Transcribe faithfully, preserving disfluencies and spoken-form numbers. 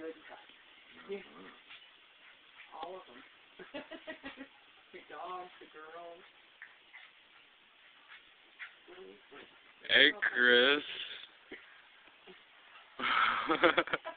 good and kind. Yeah. All of them. The dogs, the girls. Hey, Chris.